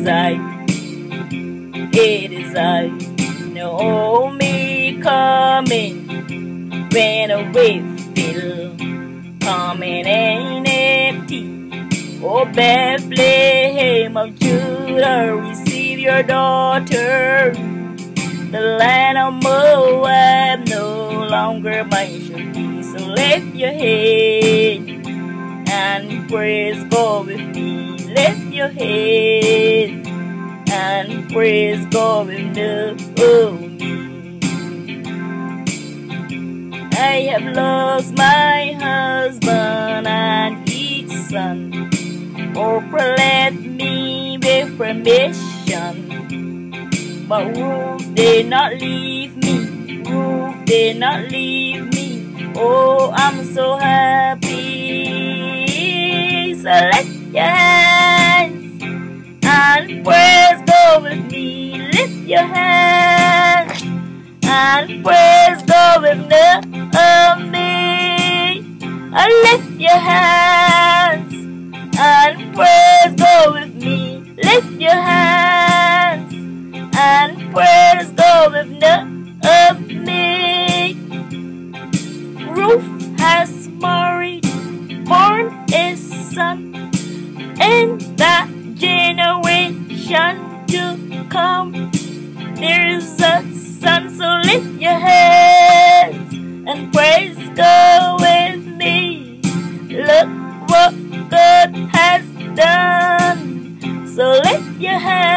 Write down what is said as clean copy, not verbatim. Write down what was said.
I, Naomi, coming when a wave fill, coming ain't empty. Oh, Bethlehem of Judah, receive your daughter. The land of Moab no longer mine shall be. So lift your head and praise God with me. Lift your head and praise God with Naomi. I have lost my husband and each son. Oprah left me with permission, but Ruth did not leave me. Ruth did not leave me. Oh, I'm so happy. So lift your hands and praise God with me. Lift your hands and praise God with Naomi. Lift your hands and praise God with me. Lift your hands and praise God with Naomi. Ruth has married, born a son, in that generation to come. There's a son, so lift your hands and praise God with me. Look what God has done. So lift your hands